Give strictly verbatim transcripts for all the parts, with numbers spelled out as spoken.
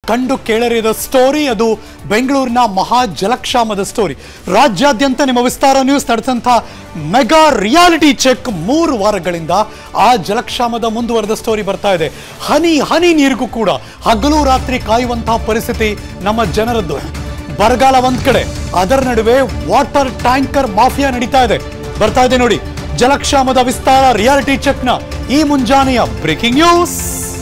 ಕಂಡು ಕೇಳರಿದ ಸ್ಟೋರಿ. ಅದು ಬೆಂಗಳೂರಿನ ಮಹಾ ಜಲಕ್ಷಾಮದ ಸ್ಟೋರಿ. ರಾಜ್ಯಾದ್ಯಂತ ನಿಮ್ಮ ವಿಸ್ತಾರ ನ್ಯೂಸ್ ನಡೆದಂಥ ಮೆಗಾ ರಿಯಾಲಿಟಿ ಚೆಕ್ ಮೂರು ವಾರಗಳಿಂದ ಆ ಜಲಕ್ಷಾಮದ ಮುಂದುವರೆದ ಸ್ಟೋರಿ ಬರ್ತಾ ಇದೆ. ಹನಿ ಹನಿ ನೀರಿಗೂ ಕೂಡ ಹಗಲು ರಾತ್ರಿ ಕಾಯುವಂತಹ ಪರಿಸ್ಥಿತಿ ನಮ್ಮ ಜನರದ್ದು. ಬರಗಾಲ ಒಂದ್ ಕಡೆ, ಅದರ ನಡುವೆ ವಾಟರ್ ಟ್ಯಾಂಕರ್ ಮಾಫಿಯಾ ನಡೀತಾ ಇದೆ. ಬರ್ತಾ ಇದೆ ನೋಡಿ ಜಲಕ್ಷಾಮದ ವಿಸ್ತಾರ ರಿಯಾಲಿಟಿ ಚೆಕ್ನ ಈ ಮುಂಜಾನೆಯ ಬ್ರೇಕಿಂಗ್ ನ್ಯೂಸ್.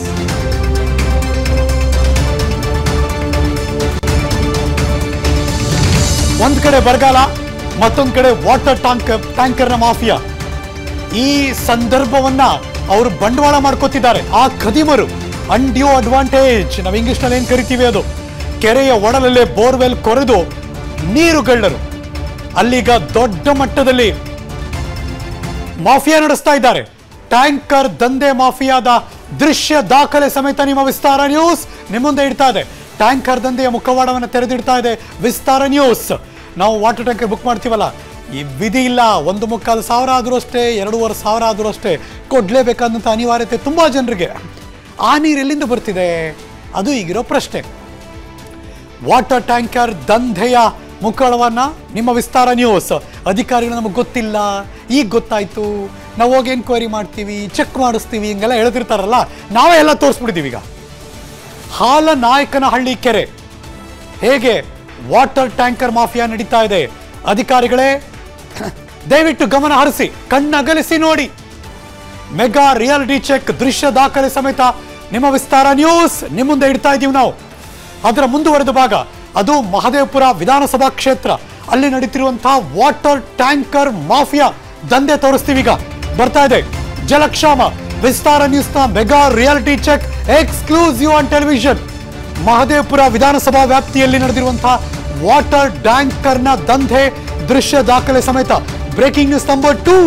ಒಂದ್ ಕಡೆ ಬರಗಾಲ, ಮತ್ತೊಂದ್ ಕಡೆ ವಾಟರ್ ಟ್ಯಾಂಕರ್ ಟ್ಯಾಂಕರ್ನ ಮಾಫಿಯಾ. ಈ ಸಂದರ್ಭವನ್ನ ಅವರು ಬಂಡವಾಳ ಮಾಡ್ಕೋತಿದ್ದಾರೆ. ಆ ಖದೀಮರು ಅನ್ಡ್ಯೂ ಅಡ್ವಾಂಟೇಜ್, ನಾವು ಇಂಗ್ಲಿಷ್ ನಲ್ಲಿ ಏನ್ ಕರಿತೀವಿ ಅದು. ಕೆರೆಯ ಒಡಲಲ್ಲೇ ಬೋರ್ವೆಲ್ ಕೊರೆದು ನೀರುಗಳ್ಳರು ಅಲ್ಲಿಗ ದೊಡ್ಡ ಮಟ್ಟದಲ್ಲಿ ಮಾಫಿಯಾ ನಡೆಸ್ತಾ ಇದ್ದಾರೆ. ಟ್ಯಾಂಕರ್ ದಂಧೆ ಮಾಫಿಯಾದ ದೃಶ್ಯ ದಾಖಲೆ ಸಮೇತ ನಿಮ್ಮ ವಿಸ್ತಾರ ನ್ಯೂಸ್ ನಿಮ್ಮುಂದೆ ಇಡ್ತಾ ಇದೆ. ಟ್ಯಾಂಕರ್ ದಂಧೆಯ ಮುಖವಾಡವನ್ನು ತೆರೆದಿಡ್ತಾ ಇದೆ ವಿಸ್ತಾರ ನ್ಯೂಸ್. ನಾವು ವಾಟರ್ ಟ್ಯಾಂಕರ್ ಬುಕ್ ಮಾಡ್ತೀವಲ್ಲ, ಈ ವಿಧಿ ಇಲ್ಲ. ಒಂದು ಮುಕ್ಕಾಲು ಸಾವಿರ ಆದರೂ ಅಷ್ಟೇ, ಎರಡೂವರೆ ಸಾವಿರ ಆದರೂ ಅಷ್ಟೇ ಕೊಡಲೇಬೇಕಾದಂಥ ಅನಿವಾರ್ಯತೆ ತುಂಬ ಜನರಿಗೆ. ಆ ನೀರು ಎಲ್ಲಿಂದ ಬರ್ತಿದೆ? ಅದು ಈಗಿರೋ ಪ್ರಶ್ನೆ. ವಾಟರ್ ಟ್ಯಾಂಕರ್ ದಂಧೆಯ ಮುಖವಾಡವನ್ನು ನಿಮ್ಮ ವಿಸ್ತಾರ ನ್ಯೂಸ್. ಅಧಿಕಾರಿಗಳು ನಮಗೆ ಗೊತ್ತಿಲ್ಲ, ಈಗ ಗೊತ್ತಾಯ್ತು, ನಾವು ಹೋಗಿ ಎನ್ಕ್ವೈರಿ ಮಾಡ್ತೀವಿ, ಚೆಕ್ ಮಾಡಿಸ್ತೀವಿ, ಹಿಂಗೆಲ್ಲ ಹೇಳ್ತಿರ್ತಾರಲ್ಲ, ನಾವೇ ಎಲ್ಲ ತೋರಿಸ್ಬಿಡ್ತೀವಿ. ಈಗ ಹಾಲನಾಯಕನಹಳ್ಳಿ ಕೆರೆ ಹೇಗೆ ವಾಟರ್ ಟ್ಯಾಂಕರ್ ಮಾಫಿಯಾ ನಡೀತಾ ಇದೆ. ಅಧಿಕಾರಿಗಳೇ ದಯವಿಟ್ಟು ಗಮನ ಹರಿಸಿ, ಕಣ್ಣಗಲಿಸಿ ನೋಡಿ. ಮೆಗಾ ರಿಯಾಲಿಟಿ ಚೆಕ್ ದೃಶ್ಯ ದಾಖಲೆ ಸಮೇತ ನಿಮ್ಮ ವಿಸ್ತಾರ ನ್ಯೂಸ್ ನಿಮ್ಮ ಮುಂದೆ ಇಡ್ತಾ ಇದ್ದೀವಿ ನಾವು. ಅದರ ಮುಂದುವರೆದ ಭಾಗ ಅದು ಮಹದೇವಪುರ ವಿಧಾನಸಭಾ ಕ್ಷೇತ್ರ. ಅಲ್ಲಿ ನಡೀತಿರುವಂತಹ ವಾಟರ್ ಟ್ಯಾಂಕರ್ ಮಾಫಿಯಾ ದಂಧೆ ತೋರಿಸ್ತೀವಿ. ಈಗ ಬರ್ತಾ ಇದೆ ಜಲಕ್ಷಾಮ ವಿಸ್ತಾರ ನ್ಯೂಸ್ನ mega reality check exclusive on television. Mahadevapura ವಿಧಾನಸಭಾ ವ್ಯಾಪ್ತಿಯಲ್ಲಿ ನಡೆದಿರುವಂತಹ ವಾಟರ್ ಟ್ಯಾಂಕರ್ನ ದಂಧೆ ದೃಶ್ಯ ದಾಖಲೆ ಸಮೇತ breaking news number two.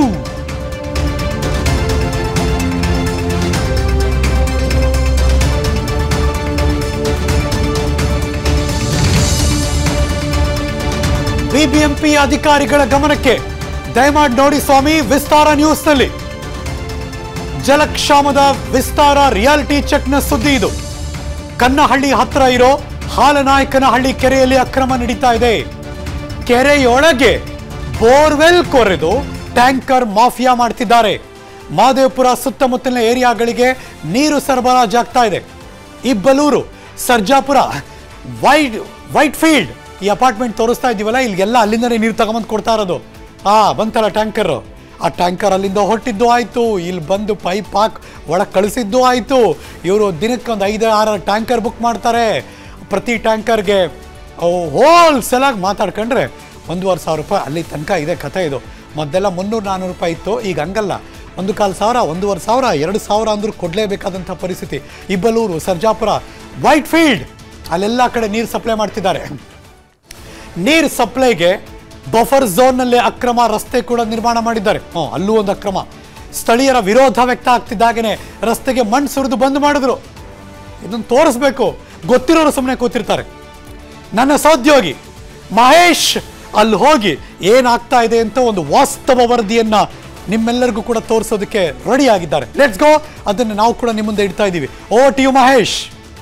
BBMP ಅಧಿಕಾರಿಗಳ ಗಮನಕ್ಕೆ ದಯಮಾಡಿ ನೋಡಿ ಸ್ವಾಮಿ ವಿಸ್ತಾರ ನ್ಯೂಸ್ನಲ್ಲಿ. ಜಲಕ್ಷಾಮದ ವಿಸ್ತಾರ ರಿಯಾಲಿಟಿ ಚೆಕ್ನ ಸುದ್ದಿ ಇದು. ಕನ್ನಹಳ್ಳಿ ಹತ್ರ ಇರೋ ಹಾಲನಾಯಕನಹಳ್ಳಿ ಕೆರೆಯಲ್ಲಿ ಅಕ್ರಮ ನಡೀತಾ ಇದೆ. ಕೆರೆಯೊಳಗೆ ಬೋರ್ವೆಲ್ ಕೊರೆದು ಟ್ಯಾಂಕರ್ ಮಾಫಿಯಾ ಮಾಡ್ತಿದ್ದಾರೆ. ಮಹದೇವಪುರ ಸುತ್ತಮುತ್ತಲಿನ ಏರಿಯಾಗಳಿಗೆ ನೀರು ಸರಬರಾಜಾಗ್ತಾ ಇದೆ. ಇಬ್ಬಲೂರು, ಸರ್ಜಾಪುರ, ವೈಟ್ ವೈಟ್ ಫೀಲ್ಡ್ ಈ ಅಪಾರ್ಟ್ಮೆಂಟ್ ತೋರಿಸ್ತಾ ಇದ್ದೀವಲ್ಲ, ಇಲ್ಲಿಗೆಲ್ಲ ಅಲ್ಲಿಂದನೇ ನೀರು ತಗೊಂಬಂದು ಕೊಡ್ತಾ ಇರೋದು. ಆ ಬಂತಲ್ಲ ಟ್ಯಾಂಕರ್, ಆ ಟ್ಯಾಂಕರ್ ಅಲ್ಲಿಂದ ಹೊರಟಿದ್ದು ಆಯಿತು, ಇಲ್ಲಿ ಬಂದು ಪೈಪ್ ಹಾಕಿ ಒಳಗೆ ಕಳಿಸಿದ್ದು ಆಯಿತು. ಇವರು ದಿನಕ್ಕೆ ಒಂದು ಐದು ಆರು ಟ್ಯಾಂಕರ್ ಬುಕ್ ಮಾಡ್ತಾರೆ. ಪ್ರತಿ ಟ್ಯಾಂಕರ್ಗೆ ಹೋಲ್ಸೇಲಾಗಿ ಮಾತಾಡ್ಕೊಂಡ್ರೆ ಒಂದೂವರೆ ಸಾವಿರ ರೂಪಾಯಿ ಅಲ್ಲಿ ತನಕ ಇದೆ ಕಥೆ ಇದು. ಮೊದಲೆಲ್ಲ ಮುನ್ನೂರು ನಾನ್ನೂರು ರೂಪಾಯಿ ಇತ್ತು, ಈಗ ಹಂಗಲ್ಲ. ಒಂದು ಕಾಲು ಸಾವಿರ, ಒಂದೂವರೆ ಸಾವಿರ, ಎರಡು ಸಾವಿರ ಅಂದರೂ ಕೊಡಲೇಬೇಕಾದಂಥ ಪರಿಸ್ಥಿತಿ. ಇಬ್ಬಲೂರು, ಸರ್ಜಾಪುರ, ವೈಟ್ ಫೀಲ್ಡ್ ಅಲ್ಲೆಲ್ಲ ಕಡೆ ನೀರು ಸಪ್ಲೈ ಮಾಡ್ತಿದ್ದಾರೆ. ನೀರು ಸಪ್ಲೈಗೆ ಬಫರ್ ಝೋನ್ನಲ್ಲೇ ಅಕ್ರಮ ರಸ್ತೆ ಕೂಡ ನಿರ್ಮಾಣ ಮಾಡಿದ್ದಾರೆ. ಹ್ಞೂ, ಅಲ್ಲೂ ಒಂದು ಅಕ್ರಮ. ಸ್ಥಳೀಯರ ವಿರೋಧ ವ್ಯಕ್ತ ಆಗ್ತಿದ್ದಾಗನೇ ರಸ್ತೆಗೆ ಮಣ್ಣು ಸುರಿದು ಬಂದ್ ಮಾಡಿದ್ರು. ಇದನ್ನು ತೋರಿಸ್ಬೇಕು. ಗೊತ್ತಿರೋರು ಸುಮ್ಮನೆ ಕೂತಿರ್ತಾರೆ. ನನ್ನ ಸಹೋದ್ಯೋಗಿ ಮಹೇಶ್ ಅಲ್ಲಿ ಹೋಗಿ ಏನಾಗ್ತಾ ಇದೆ ಅಂತ ಒಂದು ವಾಸ್ತವ ವರದಿಯನ್ನ ನಿಮ್ಮೆಲ್ಲರಿಗೂ ಕೂಡ ತೋರಿಸೋದಕ್ಕೆ ರೆಡಿ ಆಗಿದ್ದಾರೆ. Let's go. ಅದನ್ನು ನಾವು ಕೂಡ ನಿಮ್ಮ ಮುಂದೆ ಇಡ್ತಾ ಇದ್ದೀವಿ. ಓ ಟಿ ಯು ಮಹೇಶ್.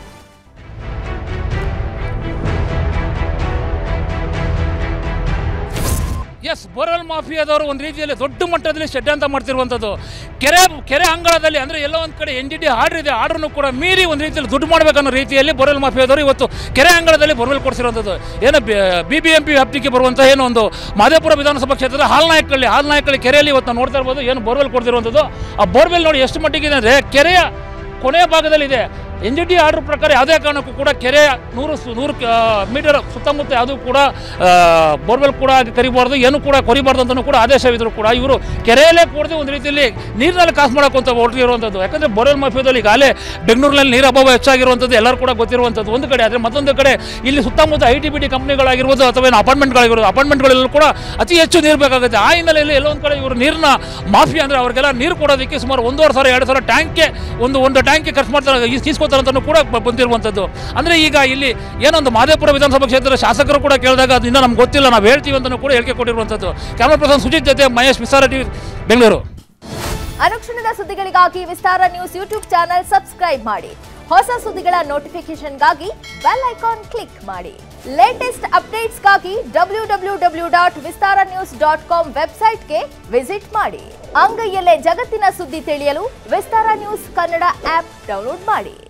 ಎಸ್, ಬೋರ್ವೆಲ್ ಮಾಫಿಯಾದವರು ಒಂದು ರೀತಿಯಲ್ಲಿ ದೊಡ್ಡ ಮಟ್ಟದಲ್ಲಿ ಷಡ್ಯಂತ್ರ ಮಾಡ್ತಿರುವಂಥದ್ದು. ಕೆರೆ ಕೆರೆ ಅಂಗಳದಲ್ಲಿ ಅಂದರೆ ಎಲ್ಲೋ ಒಂದು ಕಡೆ ಎನ್ ಡಿ ಡಿ ಆರ್ಡರ್ ಇದೆ, ಆರ್ಡ್ರನ್ನು ಕೂಡ ಮೀರಿ ಒಂದು ರೀತಿಯಲ್ಲಿ ದುಡ್ಡು ಮಾಡಬೇಕನ್ನೋ ರೀತಿಯಲ್ಲಿ ಬೋರ್ವೆಲ್ ಮಾಫಿಯಾದವರು ಇವತ್ತು ಕೆರೆ ಅಂಗಳದಲ್ಲಿ ಬೋರ್ವೆಲ್ ಕೊಡಿಸಿರುವಂಥದ್ದು. ಏನು ಬಿ ಬಿ ಎಂ ಪಿ ವ್ಯಾಪ್ತಿಗೆ ಬರುವಂಥ ಏನು ಒಂದು ಮಹದೇವಪುರ ವಿಧಾನಸಭಾ ಕ್ಷೇತ್ರದ ಹಾಲ್ನಾಯಕಳ್ಳಿ ಹಾಲ್ನಾಯಕಳ್ಳಿ ಕೆರೆಯಲ್ಲಿ ಇವತ್ತು ನಾವು ನೋಡ್ತಾ ಇರ್ಬೋದು. ಏನು ಬೋರ್ವೆಲ್ ಕೊಡ್ತಿರುವಂಥದ್ದು. ಆ ಬೋರ್ವೆಲ್ ನೋಡಿ ಎಷ್ಟು ಮಟ್ಟಿಗಿದೆ ಅಂದರೆ ಕೆರೆಯ ಕೊನೆಯ ಭಾಗದಲ್ಲಿದೆ. ಎನ್ ಜಿ ಡಿ ಆರ್ಡರ್ ಪ್ರಕಾರ ಯಾವುದೇ ಕಾರಣಕ್ಕೂ ಕೂಡ ಕೆರೆ ನೂರು ನೂರು ಮೀಟರ್ ಸುತ್ತಮುತ್ತ ಯಾವುದೂ ಕೂಡ ಬೋರ್ವೆಲ್ ಕೂಡ ಕರಿಬಾರ್ದು, ಏನು ಕೂಡ ಕೊರಿಬಾರ್ದು ಅಂತಲೂ ಕೂಡ ಆದೇಶವಿದ್ರು ಕೂಡ ಇವರು ಕೆರೆಯಲ್ಲೇ ಕೂಡದೆ ಒಂದು ರೀತಿಯಲ್ಲಿ ನೀರಿನಲ್ಲಿ ಕಾಸು ಮಾಡೋಕ್ಕಂತ ಹೊರಟಿರುವಂಥದ್ದು. ಯಾಕಂದರೆ ಬೋರ್ವೆಲ್ ಮಾಫಿಯಾದಲ್ಲಿ ಈಗಾಗಲೇ ಬೆಂಗಳೂರಿನಲ್ಲಿ ನೀರು ಅಭಾವ ಹೆಚ್ಚಾಗಿರುವಂಥದ್ದು ಎಲ್ಲರೂ ಕೂಡ ಗೊತ್ತಿರುವಂಥದ್ದು ಒಂದು ಕಡೆ. ಆದರೆ ಮತ್ತೊಂದು ಕಡೆ ಇಲ್ಲಿ ಸುತ್ತಮುತ್ತ ಐ ಟಿ ಬಿ ಟಿ ಕಂಪ್ನಿಗಳಾಗಿರ್ಬೋದು ಅಥವಾ ಏನು ಅಪಾರ್ಟ್ಮೆಂಟ್ಗಳಾಗಿರ್ಬೋದು, ಅಪಾರ್ಟ್ಮೆಂಟ್ಗಳಲ್ಲೂ ಕೂಡ ಅತಿ ಹೆಚ್ಚು ನೀರು ಬೇಕಾಗುತ್ತೆ. ಆ ಹಿನ್ನೆಲೆಯಲ್ಲಿ ಎಲ್ಲೋ ಒಂದು ಕಡೆ ಇವರು ನೀರಿನ ಮಾಫಿಯಾ ಅಂದರೆ ಅವರಿಗೆಲ್ಲ ನೀರು ಕೊಡೋದಕ್ಕೆ ಸುಮಾರು ಒಂದೂವರೆ ಸಾವಿರ ಎರಡು ಸಾವಿರ ಟ್ಯಾಂಕ್ಗೆ ಒಂದು ಒಂದು ಟ್ಯಾಂಕ್ಗೆ ಖರ್ಚು ಮಾಡ್ತಾರೆ, ಇಸ್ಕೊತಾರೆ ಅಂತಲೂ ಕೂಡ ಬಂದಿರುವಂಥದ್ದು. ಅಂದರೆ ಈಗ ಇಲ್ಲಿ ಏನೊಂದು ಮಹದೇವಪುರ ವಿಧಾನಸಭಾ ಕ್ಷೇತ್ರದ ಶಾಸಕರು ಕೂಡ ಕೇಳಿದಾಗ ಅದರಿಂದ ನಮ್ಗೆ ಗೊತ್ತಿಲ್ಲ, ನಾವು ಹೇಳ್ತೀವಿ ಅಂತಲೂ ಕೂಡ ಹೇಳಿಕೆ ಕೊಟ್ಟಿರುವಂಥದ್ದು. ಕ್ಯಾಮರಾ ಪರ್ಸನ್ ಸುಜಿತ್ ಜೊತೆ ಮಹೇಶ್, ವಿಸ್ತಾರ ಟಿವಿ, ಬೆಂಗಳೂರು. ಅನುಕ್ಷಣದ ಸುದ್ದಿಗಳಿಗಾಗಿ Vistara news YouTube channel subscribe ಮಾಡಿ. ಹೊಸ ಸುದ್ದಿಗಳ ನೋಟಿಫಿಕೇಶನ್ಗಾಗಿ ಬೆಲ್ ಐಕಾನ್ ಕ್ಲಿಕ್ ಮಾಡಿ. ಲೇಟೆಸ್ಟ್ ಅಪ್ಡೇಟ್ಸ್ಗಾಗಿ W W W dot Vistara news dot com ವೆಬ್ಸೈಟ್ಗೆ ವಿಸಿಟ್ ಮಾಡಿ. ಅಂಗೈಯಲ್ಲೇ ಜಗತ್ತಿನ ಸುದ್ದಿ ತಿಳಿಯಲು Vistara news Kannada app download ಮಾಡಿ.